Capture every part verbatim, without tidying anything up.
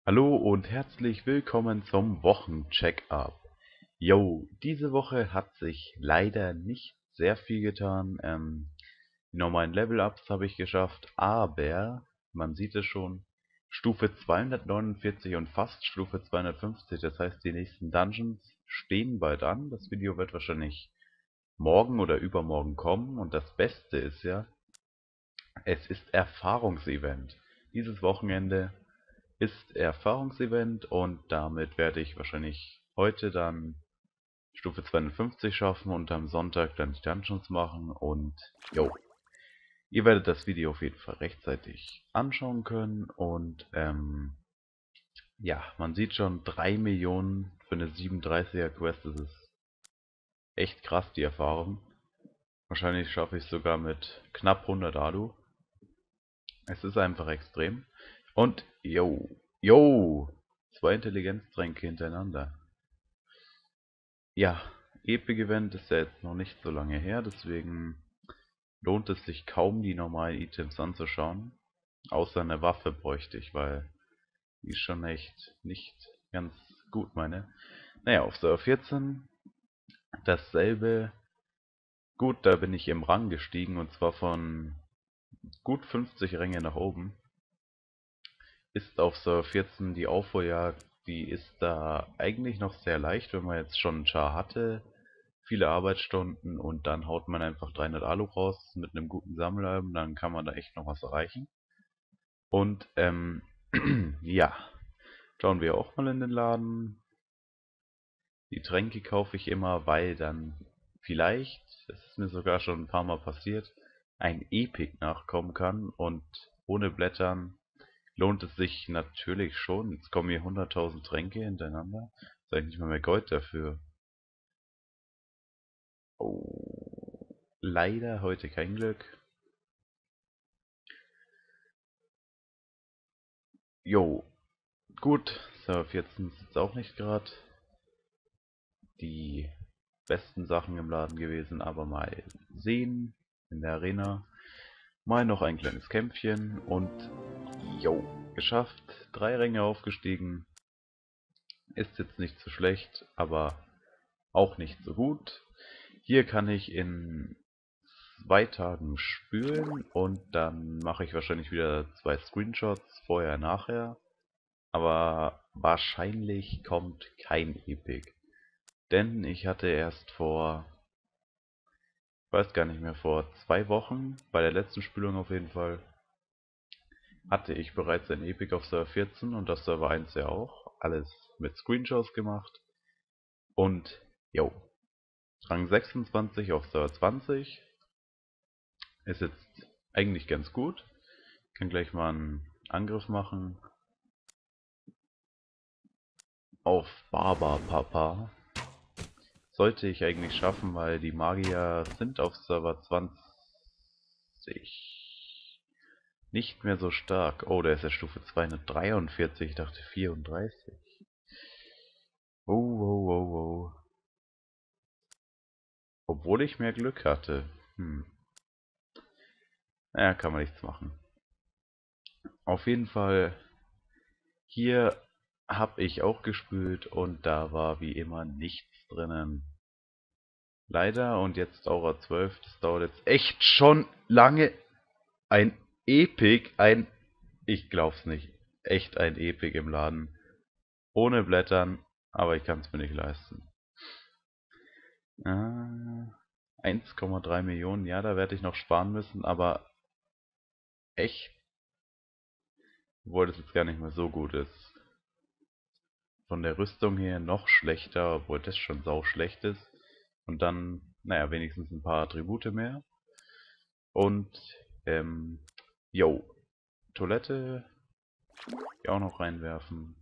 Hallo und herzlich willkommen zum Wochencheck-up. Jo, diese Woche hat sich leider nicht sehr viel getan. Ähm, die normalen Level-Ups habe ich geschafft, aber man sieht es schon, Stufe zweihundertneunundvierzig und fast Stufe zweihundertfünfzig, das heißt die nächsten Dungeons stehen bald an. Das Video wird wahrscheinlich morgen oder übermorgen kommen und das Beste ist ja, es ist Erfahrungsevent. Dieses Wochenende ist Erfahrungsevent und damit werde ich wahrscheinlich heute dann Stufe zweihundertfünfzig schaffen und am Sonntag dann die Dungeons machen und jo, ihr werdet das Video auf jeden Fall rechtzeitig anschauen können und ähm, ja, man sieht schon drei Millionen für eine siebenunddreißiger Quest, das ist echt krass, die Erfahrung. Wahrscheinlich schaffe ich es sogar mit knapp hundert Alu. Es ist einfach extrem. Und yo, yo, zwei Intelligenztränke hintereinander. Ja, Epic Event ist ja jetzt noch nicht so lange her, deswegen lohnt es sich kaum, die normalen Items anzuschauen. Außer eine Waffe bräuchte ich, weil die ist schon echt nicht ganz gut, meine. Naja, auf Server vierzehn dasselbe. Gut, da bin ich im Rang gestiegen und zwar von gut fünfzig Ränge nach oben. Ist auf Server vierzehn die Aufholjagd, die ist da eigentlich noch sehr leicht, wenn man jetzt schon einen Char hatte, viele Arbeitsstunden und dann haut man einfach dreihundert Alu raus mit einem guten Sammelalbum, dann kann man da echt noch was erreichen. Und ähm, ja, schauen wir auch mal in den Laden. Die Tränke kaufe ich immer, weil dann vielleicht, das ist mir sogar schon ein paar Mal passiert, ein Epic nachkommen kann und ohne Blättern lohnt es sich natürlich schon. Jetzt kommen hier hunderttausend Tränke hintereinander. Sag ich nicht mal mehr Gold dafür. Oh, leider heute kein Glück. Jo, gut. Server vierzehn ist jetzt auch nicht gerade die besten Sachen im Laden gewesen, aber mal sehen in der Arena. Mal noch ein kleines Kämpfchen und jo, geschafft. Drei Ränge aufgestiegen. Ist jetzt nicht so schlecht, aber auch nicht so gut. Hier kann ich in zwei Tagen spülen und dann mache ich wahrscheinlich wieder zwei Screenshots, vorher, nachher. Aber wahrscheinlich kommt kein Epic. Denn ich hatte erst vor, ich weiß gar nicht mehr, vor zwei Wochen, bei der letzten Spülung auf jeden Fall, hatte ich bereits ein Epic auf Server vierzehn und auf Server eins ja auch. Alles mit Screenshots gemacht. Und, jo, Rang sechsundzwanzig auf Server zwanzig. Ist jetzt eigentlich ganz gut. Kann gleich mal einen Angriff machen auf Barbapapa. Sollte ich eigentlich schaffen, weil die Magier sind auf Server zwanzig nicht mehr so stark. Oh, der ist ja Stufe zweihundertdreiundvierzig, ich dachte vierunddreißig. Oh, oh, oh, oh. Obwohl ich mehr Glück hatte. Hm. Naja, kann man nichts machen. Auf jeden Fall, hier habe ich auch gespült und da war wie immer nichts drinnen. Leider und jetzt Aura zwölf, das dauert jetzt echt schon lange. Ein Epic, ein, ich glaub's nicht, echt ein Epic im Laden. Ohne Blättern, aber ich kann's mir nicht leisten. Ah, eins Komma drei Millionen, ja, da werde ich noch sparen müssen, aber echt, obwohl das jetzt gar nicht mehr so gut ist. Von der Rüstung her noch schlechter, obwohl das schon sau schlecht ist. Und dann, naja, wenigstens ein paar Attribute mehr. Und, ähm, yo, Toilette hier auch noch reinwerfen.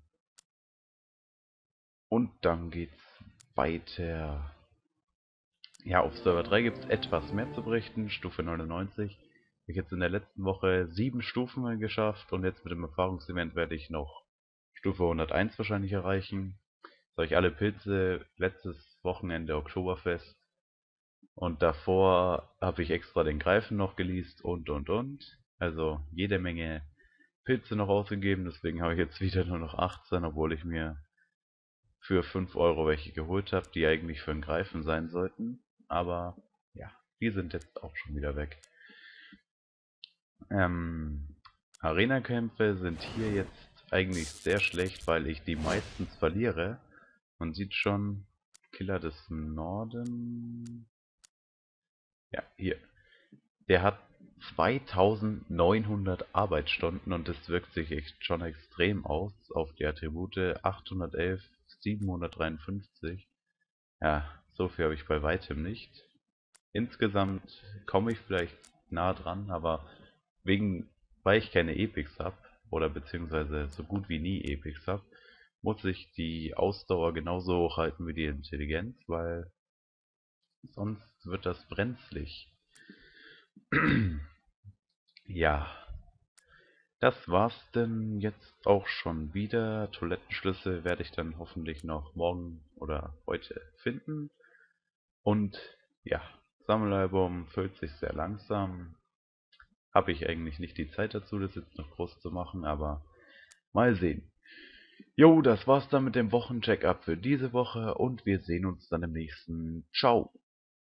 Und dann geht's weiter. Ja, auf Server drei gibt es etwas mehr zu berichten. Stufe neunundneunzig. Ich habe jetzt in der letzten Woche sieben Stufen geschafft und jetzt mit dem Erfahrungsevent werde ich noch Stufe hunderteins wahrscheinlich erreichen. Jetzt habe ich alle Pilze letztes Wochenende Oktoberfest und davor habe ich extra den Greifen noch geleast und und und. Also jede Menge Pilze noch ausgegeben, deswegen habe ich jetzt wieder nur noch achtzehn, obwohl ich mir für fünf Euro welche geholt habe, die eigentlich für ein Greifen sein sollten. Aber ja, die sind jetzt auch schon wieder weg. Ähm, Arena-Kämpfe sind hier jetzt eigentlich sehr schlecht, weil ich die meistens verliere. Man sieht schon, Killer des Norden. Ja, hier. Der hat zweitausendneunhundert Arbeitsstunden und das wirkt sich echt schon extrem aus auf die Attribute achthundertelf, siebenhundertdreiundfünfzig. Ja, so viel habe ich bei weitem nicht. Insgesamt komme ich vielleicht nah dran, aber wegen, weil ich keine Epics habe, oder beziehungsweise so gut wie nie Epics habe, muss ich die Ausdauer genauso hochhalten wie die Intelligenz, weil sonst wird das brenzlig. Ja, das war's denn jetzt auch schon wieder. Toilettenschlüssel werde ich dann hoffentlich noch morgen oder heute finden. Und ja, Sammelalbum füllt sich sehr langsam. Habe ich eigentlich nicht die Zeit dazu, das jetzt noch groß zu machen, aber mal sehen. Jo, das war's dann mit dem Wochencheck-up für diese Woche und wir sehen uns dann im nächsten. Ciao.